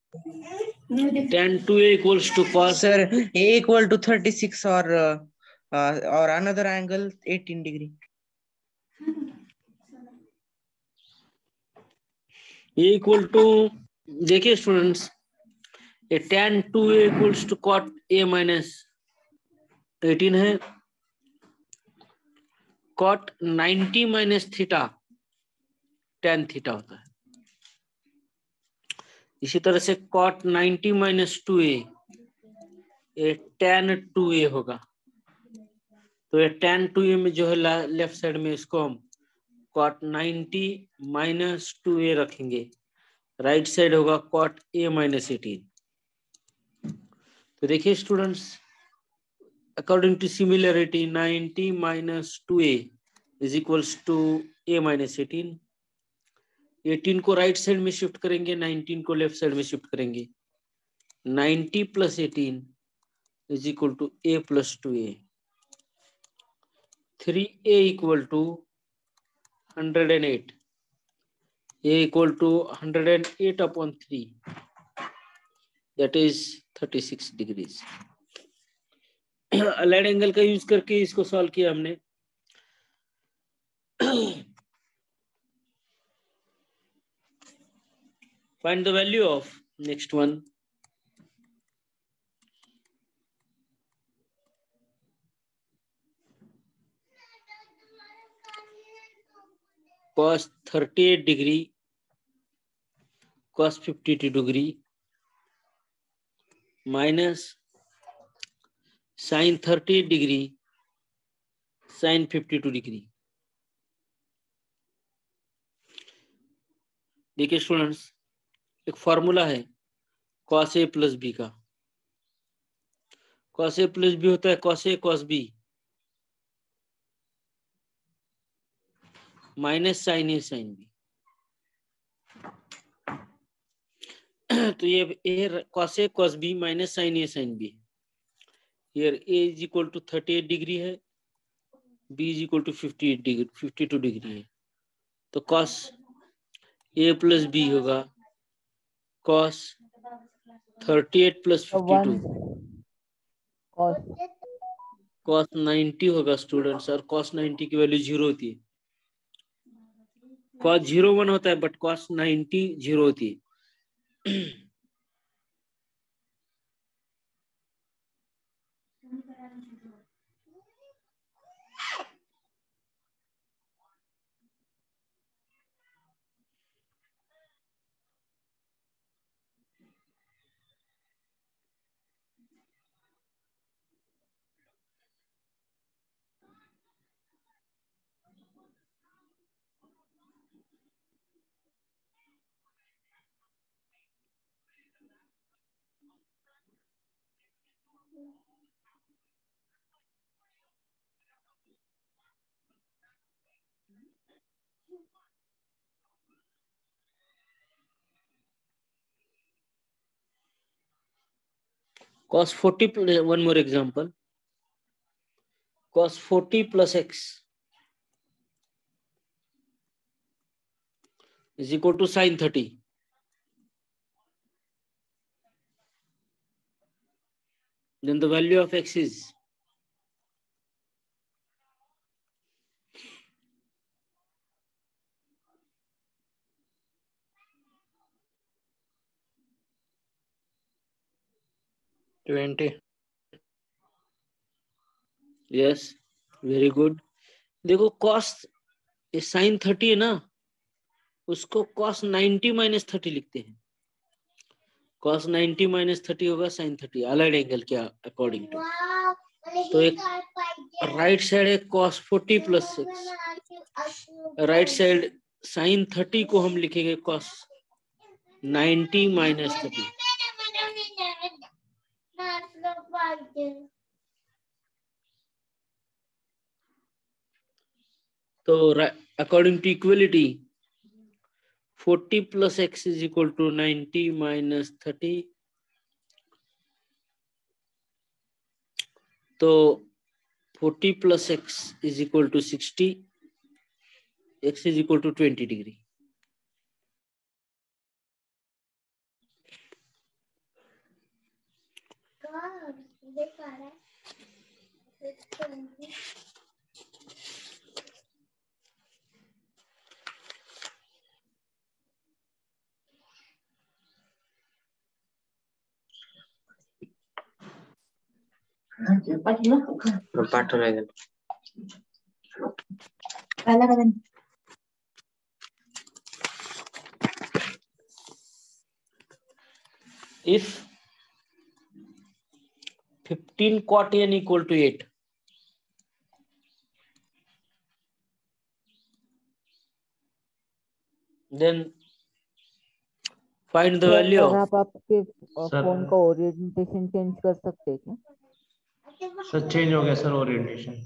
tan 2a equals to cos. Sir, A equal to 36 or another angle 18 degree. A equal to, देखिए students, a tan 2a equals to cot a minus 18 है, cot 90 minus theta tan थीटा होता है। इसी तरह से cot 90 minus 2a ये tan 2a होगा। तो ये tan 2a में जो है लेफ्ट साइड में इसको हम cot 90 minus 2a रखेंगे, राइट साइड होगा cot a minus 18। तो देखिए students, according to similarity 90 minus 2a is equals to a minus 18। 18 को राइट साइड में शिफ्ट करेंगे, 19 को लेफ्ट साइड में शिफ्ट करेंगे। 90 plus 18 is equal to a plus 2a। 3a equal to 108, a equal to 108 upon 3, that is 36 degrees। Allied angle का use करके इसको solve किया हमने। Find the value of next one, cos 38 degree, cos 52 degree minus sin 38 degree, sin 52 degree। देखिए students, एक formula है cos a plus b का। cos a plus b होता है cos a cos b minus sin a sin b। तो ये a cos a cos b minus sin a sin b। Here a is equal to 38 degree है, b is equal to 58 degree 52 degree है। तो cos a प्लस b होगा cos 38 प्लस 52 cos 90 होगा students, और cos 90 की वैल्यू 0 होती है। cos 01 होता है बट cos 90 0 होती है। cos 40 plus, one more example, cos 40 plus x is equal to sin 30। Then the value of x is yes, very good। देखो cos sin 30 है ना, उसको cos 90 minus 30 लिखते हैं। cos 90 minus 30 होगा sin 30 अलाइड एंगल के अकॉर्डिंग टू। तो एक राइट साइड है cos 40 plus 6, right side sin 30 को हम लिखेंगे cos 90 minus 30। तो according to equality 40 plus x is equal to 90 minus 30। तो 40 plus x is equal to 60, x is equal to 20 degree। If 15 cot n equal to 8, then find the value sir of आप आपके phone का orientation change कर सकते हैं क्या? Sir change हो गया sir orientation.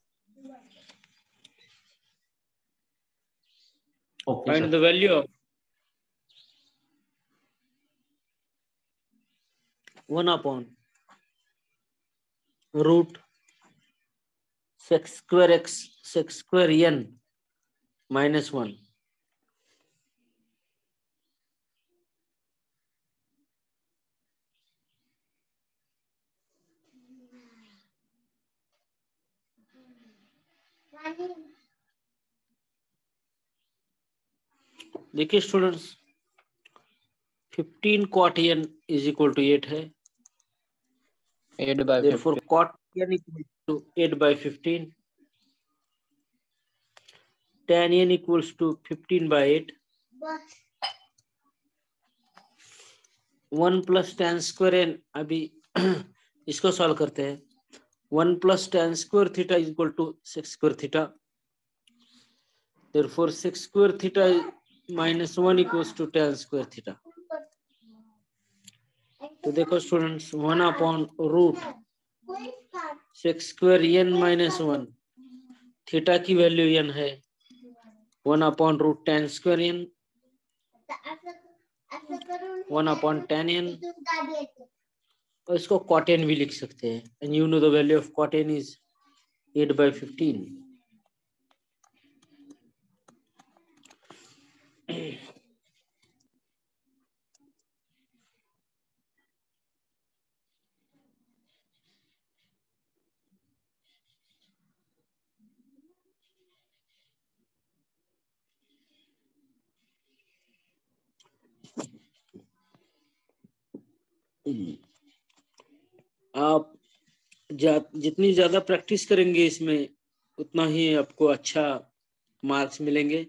Okay find sir. the value of 1 upon root sec square x sec square n minus 1. देखिए students 15 cot n is equal to 8 है, 8 by therefore 15. cot n equal to 8 by 15, tan n equals to 15 by 8, 1 plus tan square n, अभी इसको solve करते हैं। 1 plus tan square theta is equal to sec square theta, therefore sec square theta minus 1 equals to tan square theta. तो देखो students 1 upon root sec square n minus 1, theta की value n है 1 upon root tan square n, 1 upon tan n, और इसको cot n भी लिख सकते हैं, and you know the value of cot n is 8 by 15. आप जितनी ज्यादा प्रैक्टिस करेंगे इसमें उतना ही आपको अच्छा मार्क्स मिलेंगे।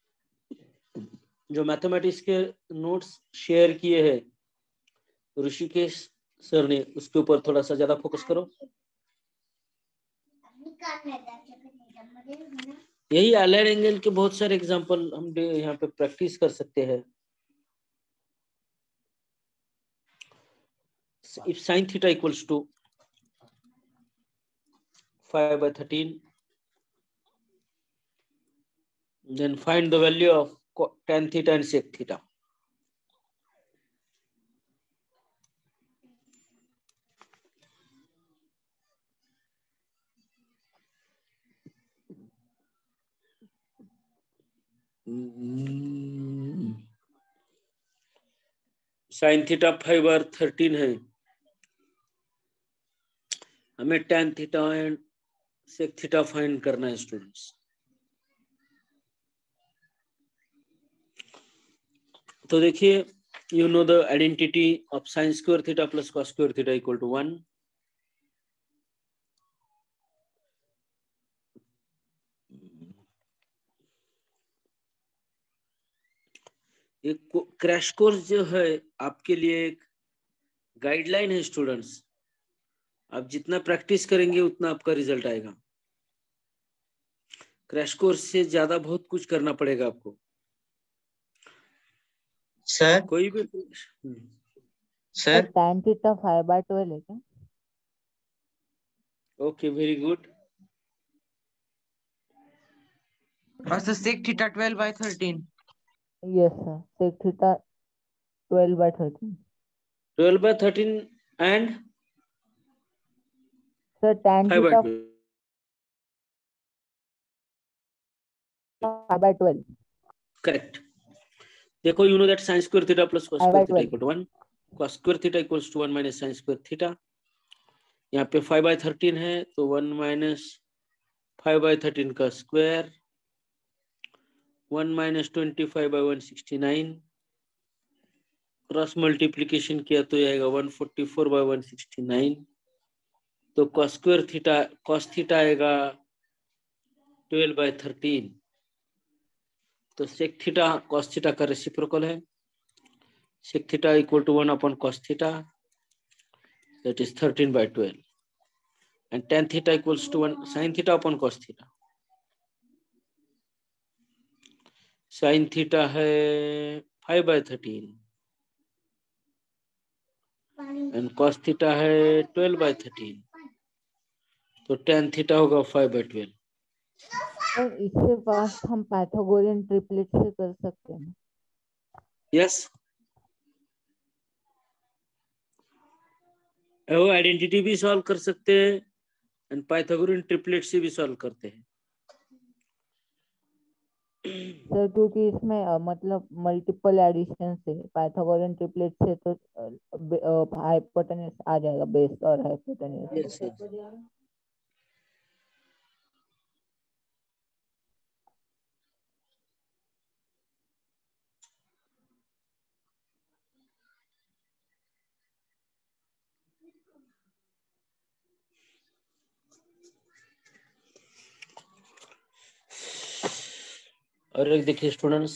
जो मैथमेटिक्स के नोट्स शेयर किए हैं ऋषिकेश सर ने, उसके ऊपर थोड़ा सा ज्यादा फोकस करो। यही अलाइड एंगल के बहुत सारे एग्जांपल हम यहाँ पे प्रैक्टिस कर सकते हैं। If sin theta equals to 5 by 13, then find the value of tan theta and sec theta. sin theta 5 by 13 है, हमें tan theta and sec theta find करना है स्टूडेंट्स। तो देखिए you know the identity of sin square theta plus cos square theta equal to 1. एक crash course जो है आपके लिए एक गाइडलाइन है स्टूडेंट्स, आप जितना प्रैक्टिस करेंगे उतना आपका रिजल्ट आएगा। क्रैश कोर्स से ज्यादा बहुत कुछ करना पड़ेगा आपको। सर कोई भी सर tan theta 5 by 12 है क्या? Okay, very good. और sir sec theta 12 by 13. Yes sir, sec theta 12 by 13. 12 by 13 and Sir tan 5 by theta 12. 5 by 12. Correct. देखो you know that sin square theta plus cos 5 square by theta 12. equal to 1. Cos square theta equals to 1 minus sin square theta. यहाँ पे 5/13 है तो 1 minus 5/13 का square, 1 minus 25/169, cross multiplication किया तो आएगा 144/169, तो cos square theta cos theta आएगा 12/13, तो सेक थीटा कॉस थीटा का रेसिप्रोकल है, sec theta equal to 1 upon cos theta, that is 13/12, and tan theta equals to 1 sin theta upon cos theta. sin theta है 5/13 and cos theta है 12/13, तो tan theta होगा 5/12. Sir इससे पास हम Pythagorean triplet से कर सकते हैं। Yes, वो आइडेंटिटी भी सॉल्व कर सकते हैं एंड पाइथागोरियन ट्रिपलेट से भी सॉल्व करते हैं। सर क्योंकि इसमें मतलब मल्टीपल एडिशन से पाइथागोरियन ट्रिपलेट से तो हाइपोटेन्यूज आ जाएगा, बेस और हाइपोटेन्यूज। Yes, yes. और एक देखिए students,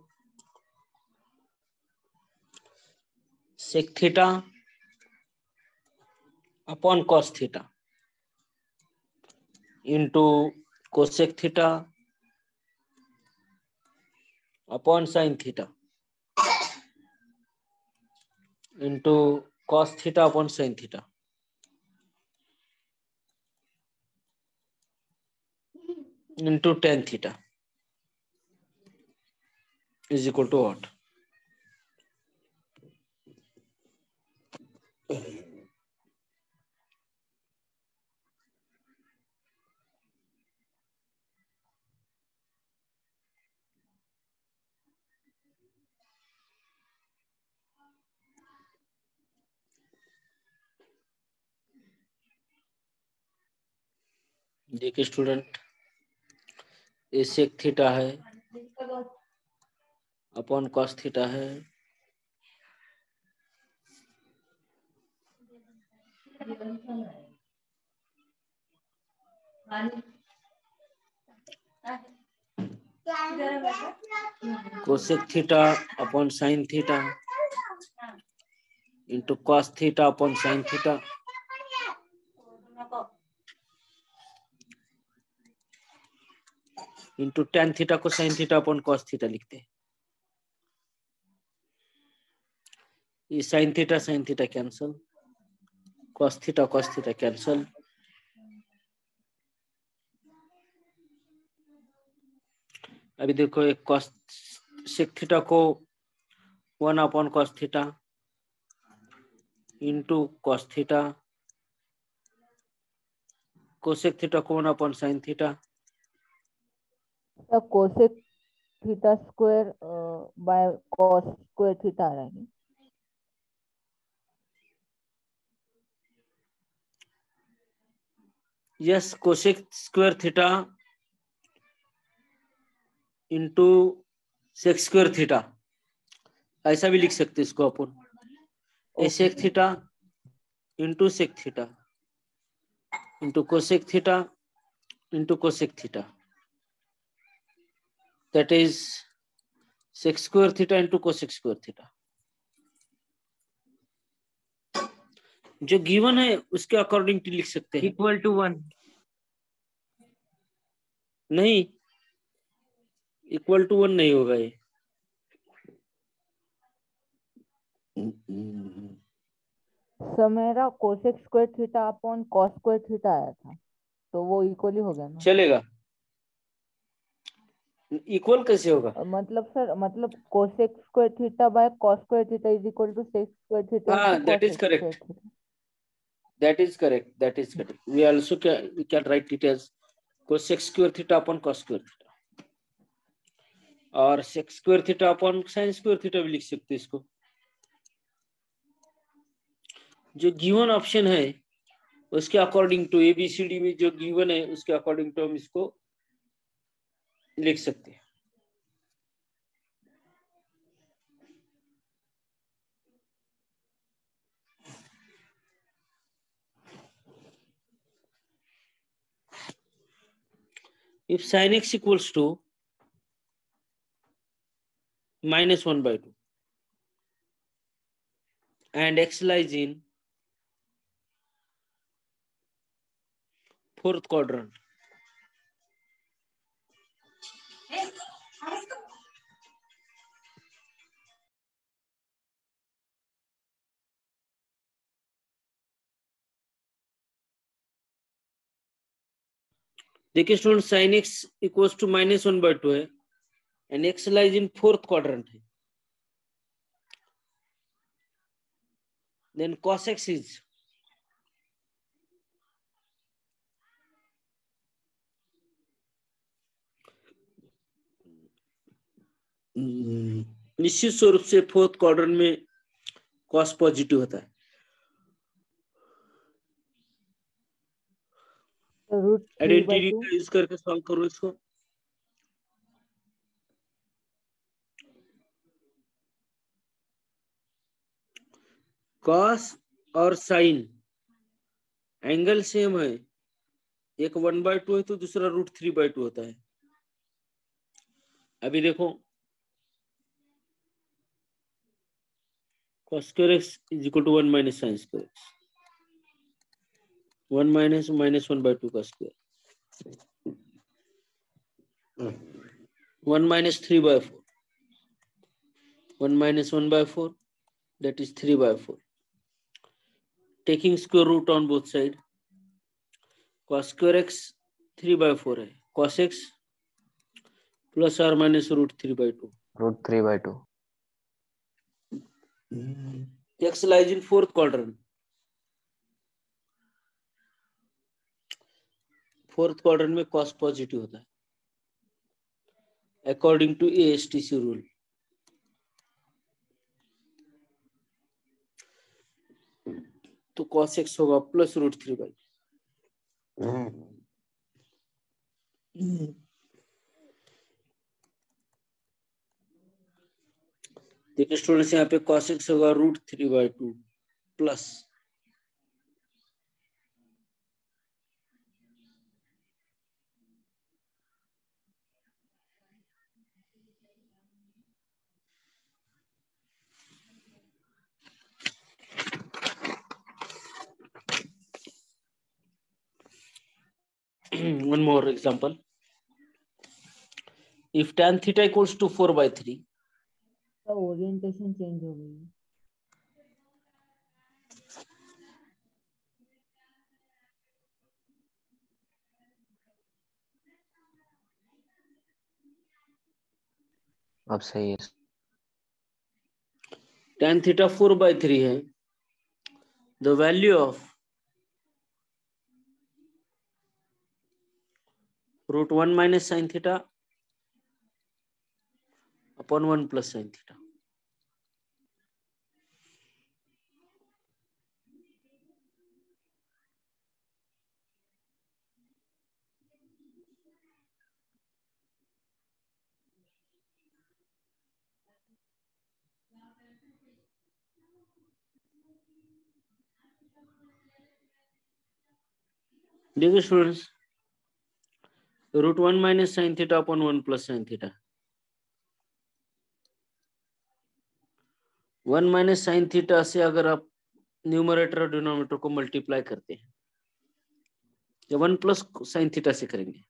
sec theta upon cos theta into cosec theta upon sine theta into cos theta upon sine theta into tan theta is equal to what? देखिए student, ये sec theta है upon cos theta है, cosec theta upon sine theta into cos theta upon sine theta into tan theta को sine theta upon cos theta लिखते हैं। ये sine theta cancel, cos theta cancel, अभी देखो एक कॉस सेक थीटा को 1 upon cos theta into cos theta, cosec theta को 1 upon sine theta, cosec theta square by cos square theta आ रहा है। Yes, cosec square theta into sec square theta, ऐसा भी लिख सकते इसको अपन, sec theta into sec theta into cosec theta into cosec theta, that is sec square theta into cosec square theta. जो गिवन है उसके अकॉर्डिंग लिख सकते हैं। Equal to 1। नहीं, इक्वल टू 1 नहीं होगा ये। सर मेरा cosec square theta upon cos square theta आया था, तो वो इक्वली हो गया ना? चलेगा, इक्वल कैसे होगा? मतलब सर, मतलब cosec square theta by cos square theta is equal to sec square theta हाँ, into that is cosec correct. Square theta. That is correct. That is correct. We also can write it as cosec square theta upon cos square theta, और sec square theta upon sin square theta भी लिख सकते हैं इसको। जो given option है उसके according to ABCD में जो गिवन है उसके अकॉर्डिंग टू हम इसको लिख सकते हैं। If sin x equals to -1/2 and x lies in fourth quadrant, देखिए student sin x equals to -1/2 है and x lies in fourth quadrant है, देन cos x इज निश्चित स्वरूप से फोर्थ क्वाड्रेंट में cos पॉजिटिव होता है। आइडेंटिटी का यूज करके सॉल्व करो इसको। cos और sin एंगल सेम है, एक 1/2 है तो दूसरा √3/2 होता है। अभी देखो cos square x is equal to 1 minus sin square x, 1 minus -1/2 का square, 1 minus 3/4, 1 minus 1/4, that is 3/4. Taking square root on both side, cos square x 3/4 है, cos x plus or minus √3/2. √3/2. X lies in fourth quadrant. Fourth quadrant में cos positive होता है according to ASTC rule. तो cos x होगा plus √3/2। देखिए students यहाँ पे cos x होगा √3/2 plus one more example. If tan theta equals to 4/3, तो ओरिएंटेशन चेंज हो गई है। अब सही है। tan theta 4/3 है, the value of √1 minus sin theta upon 1 plus sin theta. देखिए students √1 minus sin theta upon 1 plus sin theta, 1 minus sin theta से अगर आप न्यूमरेटर और डिनोमिनेटर को मल्टीप्लाई करते हैं या 1 प्लस sin theta से करेंगे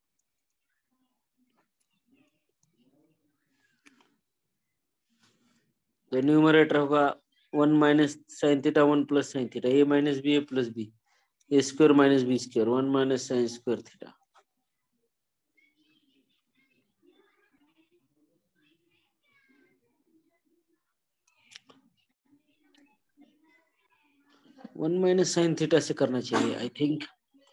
तो न्यूमरेटर होगा 1 minus sin theta 1 plus sin theta, a minus b a plus b, a square minus b square, 1 minus sin square theta. One minus sine theta से करना चाहिए I think.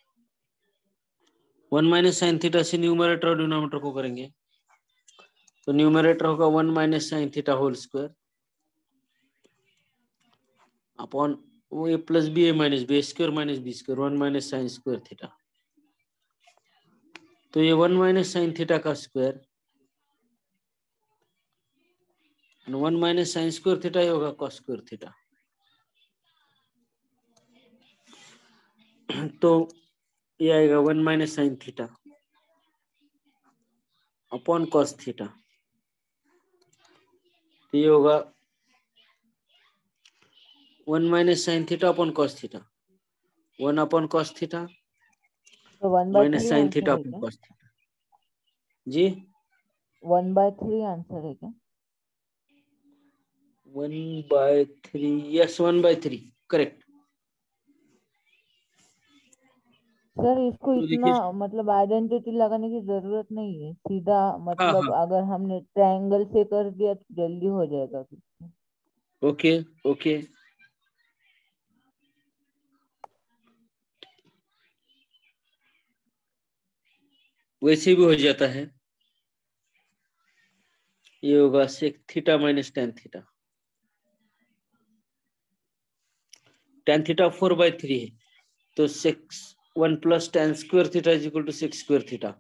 1 minus sine theta से numerator और denominator को करेंगे तो न्यूमरेटर होगा 1 minus sine theta whole square upon वो A plus B A minus B square 1 minus sine square theta. तो ये 1 माइनस साइन थीटा का square 1 minus sine square theta ही होगा कॉस स्क्वायर थीटा। तो ये आएगा 1 minus sine theta upon cos theta. तो ये होगा 1 minus sine theta upon cos theta 1 upon cos theta तो 1/3 माइनस साइन आंसर थीटा है अपॉन क्या? Cos theta. जी 1/3 आंसर है क्या? 1/3 यस 1/3 करेक्ट। सर इसको तो इतना देखिए मतलब आइडेंटिटी लगाने की जरूरत नहीं है, सीधा हाँ मतलब हाँ अगर हमने ट्रायंगल से कर दिया तो जल्दी हो जाएगा फिर। Okay okay. वैसे भी हो जाता है। ये होगा sec theta minus tan theta. Tan theta 4/3 है तो 1 plus tan square theta is equal to 6 square theta.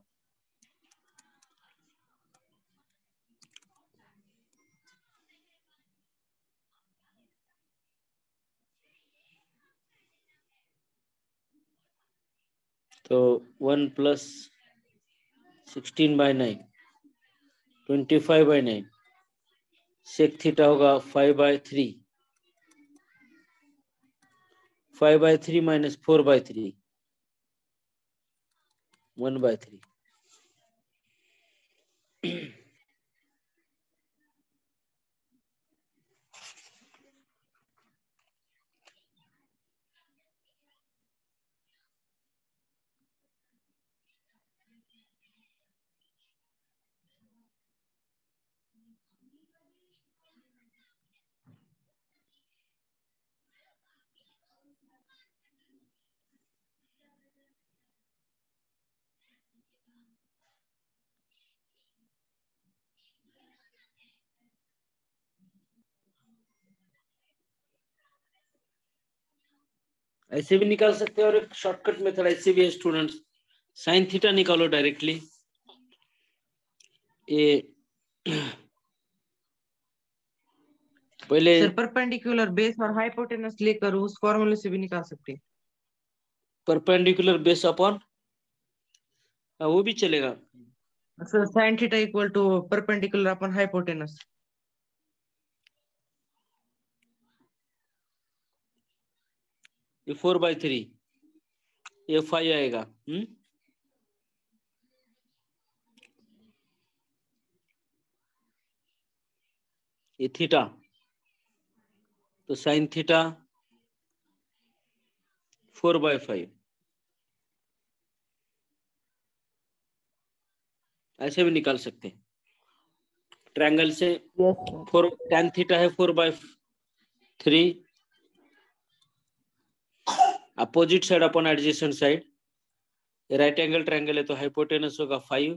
तो 1 प्लस 16/9 25/9 सेक थीटा होगा 5/3 5/3 माइनस 4/3 1/3। ऐसे भी निकाल सकते हैं और एक शॉर्टकट मेथड ऐसे भी है स्टूडेंट्स। साइन थीटा निकालो डायरेक्टली। ये पहले सर परपेंडिकुलर बेस और हाइपोटेनस लेकर उस फॉर्मूले से भी निकाल सकते हैं। परपेंडिकुलर बेस अपॉन वो भी चलेगा। Sir sine theta equal to perpendicular upon hypotenuse. ये 4/3 ये 5 आएगा। ये थीटा तो साइन थीटा 4/5 ऐसे भी निकाल सकते हैं ट्रायंगल से। Yes sir. 4 tan थीटा है 4/3 opposite side upon adjacent side. Right angle triangle है तो हाइपोटेनस होगा 5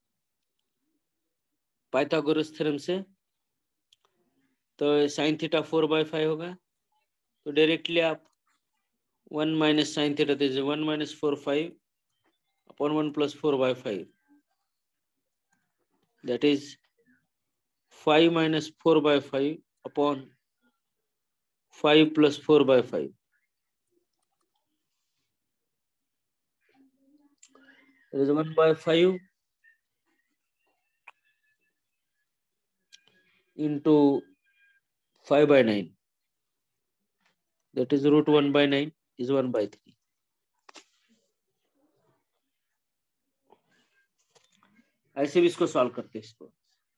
पाइथागोरस थ्योरम से। तो साइन थीटा 4/5 होगा तो डायरेक्टली आप 1 minus sine theta 1 minus 4/5 upon 1 plus 4/5 that is 5 minus 4/5 upon 5 plus 4/5 that is 1/5 into 5/9 that is root 1/9 is 1/3। ऐसे भी इसको सॉल्व करते हैं इसको।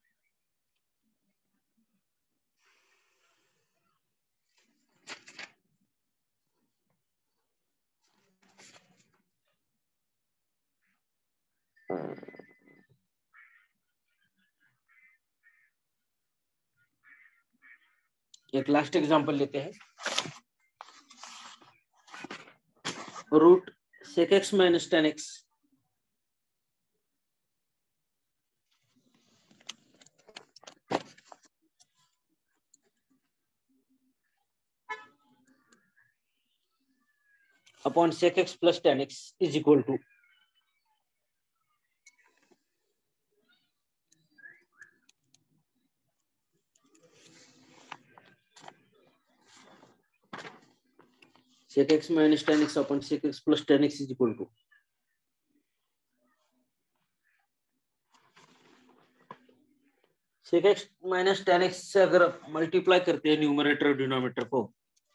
एक लास्ट एग्जांपल लेते हैं। Root sec x minus tan x upon sec x plus tan x is equal to sec x minus tan x upon sec x plus tan x is equal to sec x minus tan x से अगर multiply करते हैं numerator और denominator को,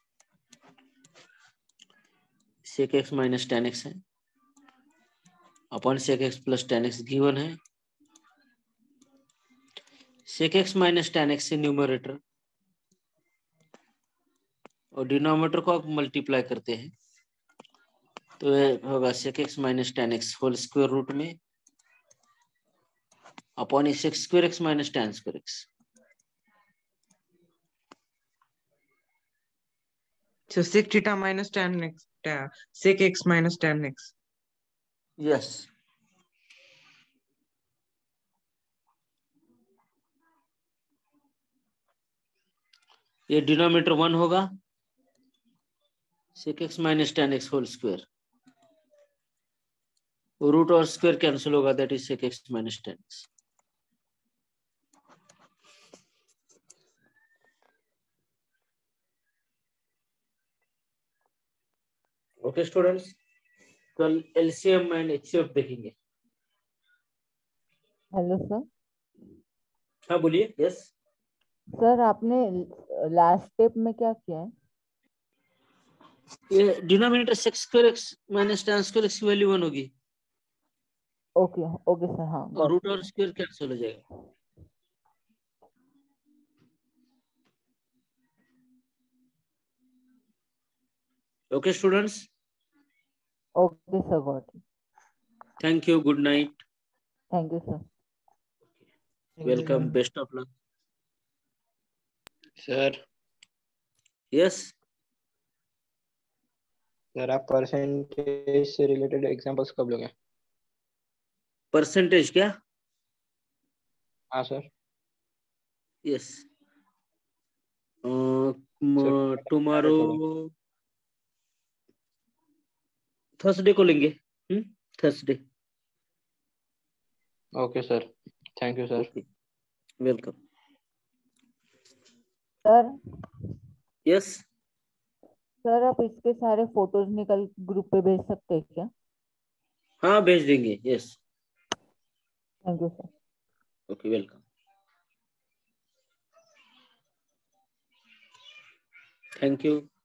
sec x minus tan x है upon sec x plus tan x given है, sec x minus tan x से numerator और डिनोमिनेटर को आप मल्टीप्लाई करते हैं तो ये होगा sec x minus tan x whole square root में upon sec square x minus tan square x. So sec theta minus tan x, sec x minus tan x. Yes. ये डिनोमिनेटर 1 होगा, sec x minus tan x whole square, root और square cancel होगा, that is sec x minus tan x. Okay students, कल LCM and HCF देखेंगे. Hello sir. हाँ बोलिए. Yes sir आपने last step में क्या किया है? ये denominator sec square x minus tan square x की वैल्यू 1 होगी ओके ओके सर. हाँ और रूट और स्क्वायर कैंसिल हो जाएगा. Okay students, okay sir. Got it. Thank you, good night, thank you sir. Welcome, best of luck. Sir yes sir आप percentage से related examples कब लोगे? परसेंटेज क्या? हाँ सर. यस टुमारो थर्सडे को लेंगे. Thursday. Okay sir, thank you sir. Welcome. Sir yes sir आप इसके सारे फोटोज निकल ग्रुप पे भेज सकते हैं क्या? हाँ भेज देंगे. Yes thank you sir. Okay welcome. Thank you.